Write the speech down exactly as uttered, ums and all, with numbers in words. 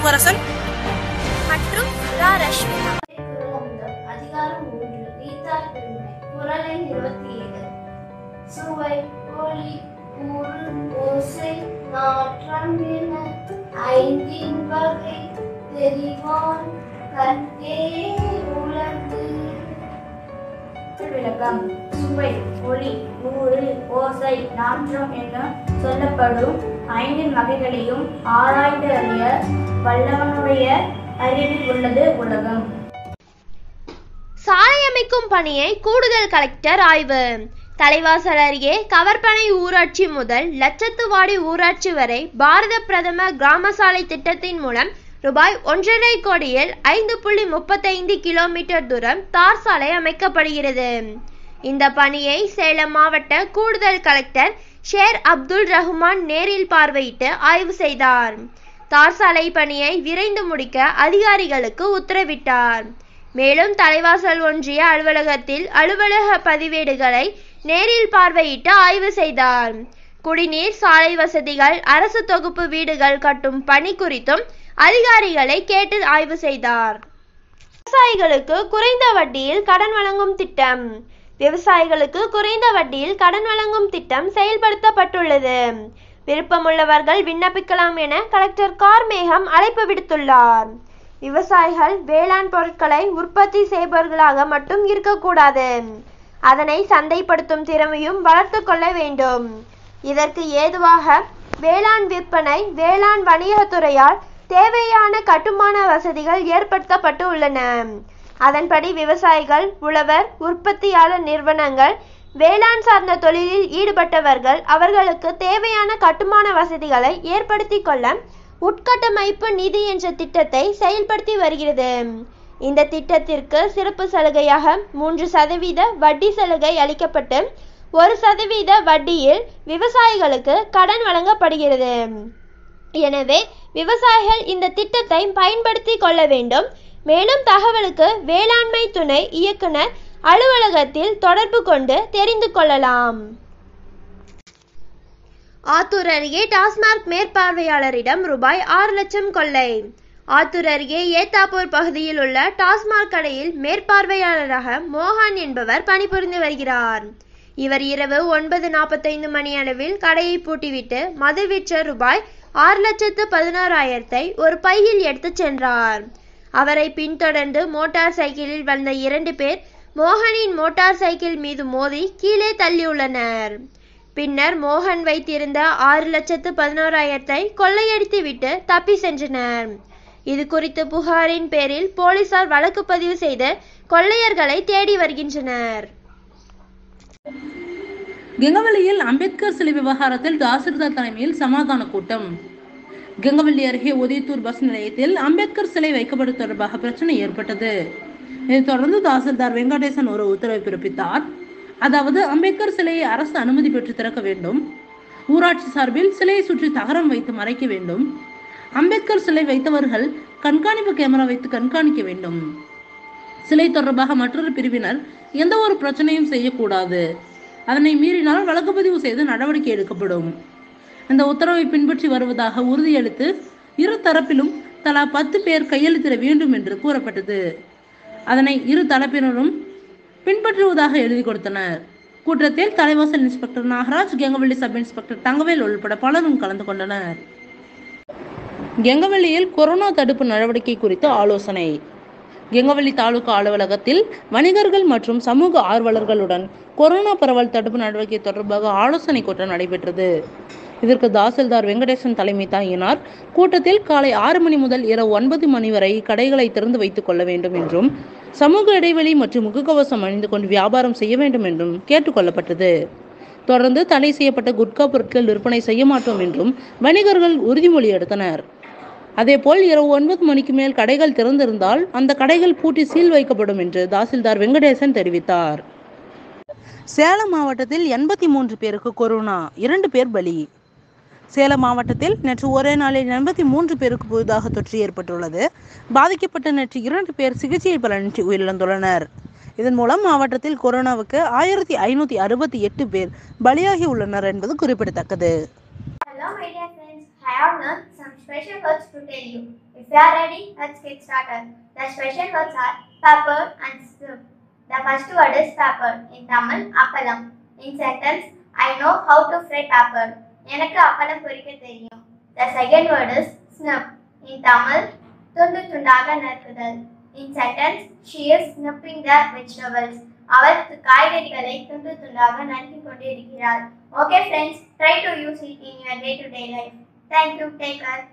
பூவரசன் மற்றும் சுதா ரஷ்மினா. அதிகாரம் மூன்று நீத்தார் பெருமை. குறள் எண் இருபத்தி ஏழு. சுவை ஒளி ஊறு ஓசை நாற்றம் என ஐந்தின் வகை தெரிவான் கற்கே உலகு. விளக்கம். சுவை ஒளி ஊறு ஓசை நாற்றம் என சொல்லப்படும் ஐந்தின் வகைகளையும் ஆராய்ந்து அறிய வல்லவனுடைய அறிவில் உள்ளது உலகம். சாலை அமைக்கும் பணியை கூடுதல் கலெக்டர் ஆய்வு. தலைவாசல் அருகே கவர்பனை ஊராட்சி முதல் லட்சத்துவாடி ஊராட்சி வரை பாரத பிரதமர் கிராம சாலை திட்டத்தின் மூலம் ரூபாய் ஒன்றரை கோடியில் ஐந்து புள்ளி முப்பத்தைந்து கிலோமீட்டர் தூரம் தார் சாலை அமைக்கப்படுகிறது. இந்த பணியை சேலம் மாவட்ட கூடுதல் கலெக்டர் ஷேர் அப்துல் ரஹ்மான் நேரில் பார்வையிட்டு ஆய்வு செய்தார். தார் சாலை பணியை விரைந்து முடிக்க அதிகாரிகளுக்கு உத்தரவிட்டார். மேலும் தலைவாசல் ஒன்றிய அலுவலகத்தில் அலுவலக பதிவேடுகளை நேரில் பார்வையிட்டு ஆய்வு செய்தார். குடிநீர், சாலை வசதிகள், அரசு தொகுப்பு வீடுகள் கட்டும் பணி குறித்தும் அதிகாரிகளை கேட்டு ஆய்வு செய்தார். விவசாயிகளுக்கு குறைந்த வட்டியில் கடன் வழங்கும் திட்டம். விவசாயிகளுக்கு குறைந்த வட்டியில் கடன் வழங்கும் திட்டம் செயல்படுத்தப்பட்டுள்ளது. விருப்பமுள்ளவர்கள் விண்ணப்பிக்கலாம் என கலெக்டர் கார்மேகம் அழைப்பு விடுத்துள்ளார். விவசாயிகள் வேளாண் பொருட்களை உற்பத்தி செய்பவர்களாக மட்டும் இருக்கக்கூடாது, அதனை சந்தைப்படுத்தும் திறமையும் வளர்த்து கொள்ள வேண்டும். இதற்கு ஏதுவாக வேளாண் விற்பனை, வேளாண் வணிகத்துறையால் தேவையான கட்டுமான வசதிகள் ஏற்படுத்தப்பட்டு உள்ளன. அதன்படி விவசாயிகள், உழவர், உற்பத்தியாளர் நிறுவனங்கள், வேளாண் சார்ந்த தொழிலில் ஈடுபட்டவர்கள் அவர்களுக்கு தேவையான கட்டுமான வசதிகளை ஏற்படுத்தி கொள்ள உட்கட்டமைப்பு நிதி என்ற திட்டத்தை செயல்படுத்தி வருகிறது. இந்த திட்டத்திற்கு சிறப்பு சலுகையாக மூன்று சதவீத வட்டி சலுகை அளிக்கப்பட்டு ஒரு சதவீத வட்டியில் விவசாயிகளுக்கு கடன் வழங்கப்படுகிறது. எனவே விவசாயிகள் இந்த திட்டத்தை பயன்படுத்தி கொள்ள வேண்டும். மேலும் தகவலுக்கு வேளாண்மை துணை இயக்குனர் அலுவலகத்தில் தொடர்பு கொண்டு தெரிந்து கொள்ளலாம். ஆத்தூர் அருகே டாஸ்மாக் மேற்பார்வையாளரிடம் ரூபாய் ஆறு லட்சம் கொள்ளை. ஆத்தூர் அருகே ஏத்தாப்பூர் பகுதியில் உள்ள டாஸ்மாக் கடையில் மேற்பார்வையாளராக மோகன் என்பவர் பணிபுரிந்து வருகிறார். இவர் இரவு ஒன்பது நாற்பத்தைந்து மணி அளவில் கடையை பூட்டிவிட்டு மது விற்ற ரூபாய் ஆறு லட்சத்து பதினோராயிரத்தை ஒரு பையில் எடுத்து சென்றார். அவரை பின்தொடர்ந்து மோட்டார் சைக்கிளில் வந்த இரண்டு பேர் மோகனின் மோட்டார் சைக்கிள் மீது மோதி கீழே தள்ளியுள்ளனர். பின்னர் மோகன் வைத்திருந்த ஆறு லட்சத்து பதினோராயிரத்தை கொள்ளையடித்து விட்டு தப்பி சென்றனர். இது குறித்து புகாரின் பேரில் போலீசார் வழக்கு பதிவு செய்து கொள்ளையர்களை தேடி வருகின்றனர். கெங்கவல்லியில் அம்பேத்கர் சிலை விவகாரத்தில் தாசில்தார் தலைமையில் சமாதான கூட்டம். கெங்கவல்லி அருகே உதயத்தூர் பஸ் நிலையத்தில் அம்பேத்கர் சிலை வைக்கப்படும் தொடர்பாக பிரச்சனை ஏற்பட்டது. இதைத் தொடர்ந்து தாசில்தார் வெங்கடேசன் ஒரு உத்தரவை பிறப்பித்தார். அதாவது அம்பேத்கர் சிலையை அரசு அனுமதி பெற்று திறக்க வேண்டும், ஊராட்சி சார்பில் சிலையை சுற்றி தகரம் வைத்து மறைக்க வேண்டும், அம்பேத்கர் சிலை வைத்தவர்கள் கண்காணிப்பு கேமரா வைத்து கண்காணிக்க வேண்டும், சிலை தொடர்பாக மற்றொரு பிரிவினர் எந்த ஒரு பிரச்சனையும் செய்யக்கூடாது, அதனை மீறினால் வழக்கு பதிவு செய்து நடவடிக்கை எடுக்கப்படும். இந்த உத்தரவை பின்பற்றி வருவதாக உறுதியளித்து இரு தரப்பிலும் தலா பத்து பேர் கையெழுத்திட வேண்டும் என்று கூறப்பட்டது. அதனை இரு தரப்பினரும் பின்பற்றுவதாக எழுதி கொடுத்தனர். கூட்டத்தில் Thalaivasal inspector Nagaraj, Gengavalli sub inspector Thangavel உள்பட பலரும் கலந்து கொண்டனர். கெங்கவல்லியில் கொரோனா தடுப்பு நடவடிக்கை குறித்து ஆலோசனை. கெங்கவல்லி தாலுகா அலுவலகத்தில் வணிகர்கள் மற்றும் சமூக ஆர்வலர்களுடன் கொரோனா பரவல் தடுப்பு நடவடிக்கை தொடர்பாக ஆலோசனை கூட்டம் நடைபெற்றது. இதற்கு தாசில்தார் வெங்கடேசன் தலைமை தாங்கினார். கூட்டத்தில் காலை ஆறு மணி முதல் இரவு ஒன்பது மணி வரை கடைகளை திறந்து வைத்துக் கொள்ள வேண்டும் என்றும், சமூக இடைவெளி மற்றும் முகக்கவசம் அணிந்து கொண்டு வியாபாரம் செய்ய வேண்டும் என்றும் கேட்டுக்கொள்ளப்பட்டது. தொடர்ந்து தடை செய்யப்பட்ட குட்கா பொருட்கள் விற்பனை செய்ய மாட்டோம் என்றும் வணிகர்கள் உறுதிமொழி எடுத்தனர். அதேபோல் இரவு ஒன்பது மணிக்கு மேல் கடைகள் திறந்திருந்தால் அந்த கடைகள் பூட்டி சீல் வைக்கப்படும் என்று தாசில்தார் வெங்கடேசன் தெரிவித்தார். சேலம் மாவட்டத்தில் எண்பத்தி மூன்று பேருக்கு கொரோனா, இரண்டு பேர் பலி. சேலம் மாவட்டத்தில் நேற்று ஒரே நாளில் எண்பத்தி மூன்று பேருக்கு புதிதாக தொற்று ஏற்பட்டுள்ளது. பாதிக்கப்பட்ட நேற்று இரண்டு பேர் சிகிச்சை பலனின்றி உயிரிழந்துள்ளனர். இதன் மூலம் மாவட்டத்தில் கொரோனாவுக்கு ஆயிரத்தி ஐநூத்தி அறுபத்தி எட்டு பேர் பலியாகி உள்ளனர் என்பது குறிப்பிடத்தக்கது. Hello my dear friends, I have learned some special words to tell you. If you are ready, let's get started. The special words are pepper and snip. The first word is pepper. In Tamil, appalam. In sentence, I know how to fry pepper. எனக்கு அப்பளம் பொரிக்க தெரியும். The second word is snip. In Tamil, துண்டு துண்டாக நறுக்குதல். In sentence, she is snipping the vegetables. அவள் காய்கறிகளை துண்டு துண்டாக நறுக்கிக் கொண்டு இருக்கிறாள். Okay friends, try to use it in your day-to-day life. Thank you. Take care.